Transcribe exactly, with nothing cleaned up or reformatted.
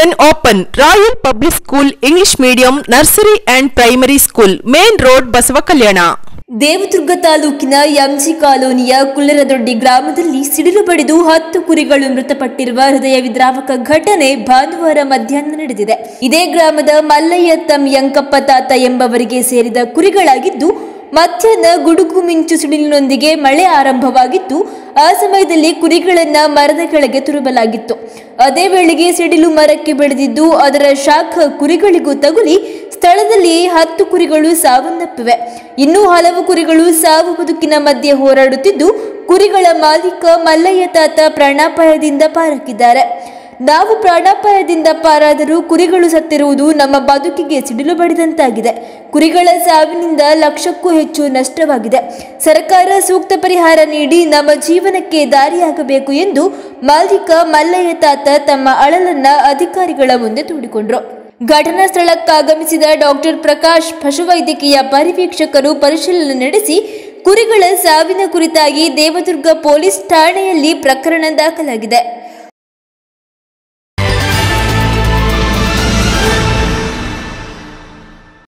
Admission open. Royal Public School English Medium Nursery and Primary School. Main Road, Basavakalyana. Devadurga ತಾಲೂಕಿನ MG ಕಾಲೋನಿಯ ಕುಲ್ಲರದೊಡ್ಡಿ ಗ್ರಾಮದಲ್ಲಿ ಸಿಡಿಲು ಬಡಿದು ಹತ್ತು ಕುರಿಗಳು ಮೃತಪಟ್ಟಿರುವ ಹೃದಯ ವಿದ್ರಾವಕ ಘಟನೆ ಭಾನುವಾರ ಮಧ್ಯಾಹ್ನ ನಡೆದಿದೆ. ಇದೇ ಗ್ರಾಮದ ಮಲ್ಲಯ್ಯ ತಮ್ ಯಂಕಪ್ಪ ತಾತ ಎಂಬವರಿಗೆ ಸೇರಿದ ಕುರಿಗಳಾಗಿದ್ದು, ಮಧ್ಯಾಹ್ನ ಗುಡುಗು ಮಿಂಚು ಸಿಡಿಲಿನೊಂದಿಗೆ ಮಳೆ ಆರಂಭವಾಗಿತ್ತು. ಆ ಸಮಯದಲ್ಲಿ ಕುರಿಗಳನ್ನ ಮರದ ಕೆಳಗೆ ತುರುಬಲಾಗಿತ್ತು. ಅದೇ ವೇಳೆಗೆ ಸಿಡಿಲು ಮರಕ್ಕೆ ಬೆಳೆದಿದ್ದು, ಅದರ ಶಾಖ ಕುರಿಗಳಿಗೂ ತಗುಲಿ ಸ್ಥಳದಲ್ಲಿ ಹತ್ತು ಕುರಿಗಳು ಸಾವನ್ನಪ್ಪಿವೆ. ಇನ್ನೂ ಹಲವು ಕುರಿಗಳು ಸಾವು ಬದುಕಿನ ಮಧ್ಯೆ ಹೋರಾಡುತ್ತಿದ್ದು, ಕುರಿಗಳ ಮಾಲೀಕ ಮಲ್ಲಯ್ಯ ತಾತ ಪ್ರಾಣಾಪಾಯದಿಂದ ಪಾರಾಗಿದ್ದಾರೆ. ನಾವು ಪ್ರಾಣಾಪಾಯದಿಂದ ಪಾರಾದರೂ ಕುರಿಗಳು ಸತ್ತಿರುವುದು ನಮ್ಮ ಬದುಕಿಗೆ ಸಿಡಿಲು ಬಡಿದಂತಾಗಿದೆ. ಕುರಿಗಳ ಸಾವಿನಿಂದ ಲಕ್ಷಕ್ಕೂ ಹೆಚ್ಚು ನಷ್ಟವಾಗಿದೆ. ಸರ್ಕಾರ ಸೂಕ್ತ ಪರಿಹಾರ ನೀಡಿ ನಮ್ಮ ಜೀವನಕ್ಕೆ ದಾರಿಯಾಗಬೇಕು ಎಂದು ಮಾಲೀಕ ಮಲ್ಲಯ್ಯ ತಾತ ತಮ್ಮ ಅಳಲನ್ನ ಅಧಿಕಾರಿಗಳ ಮುಂದೆ ತೋಡಿಕೊಂಡ್ರು. ಘಟನಾ ಸ್ಥಳಕ್ಕಾಗಮಿಸಿದ ಡಾಕ್ಟರ್ ಪ್ರಕಾಶ್ ಪಶುವೈದ್ಯಕೀಯ ಪರಿವೀಕ್ಷಕರು ಪರಿಶೀಲನೆ ನಡೆಸಿ ಕುರಿಗಳ ಸಾವಿನ ಕುರಿತಾಗಿ ದೇವದುರ್ಗ ಪೊಲೀಸ್ ಠಾಣೆಯಲ್ಲಿ ಪ್ರಕರಣ ದಾಖಲಾಗಿದೆ.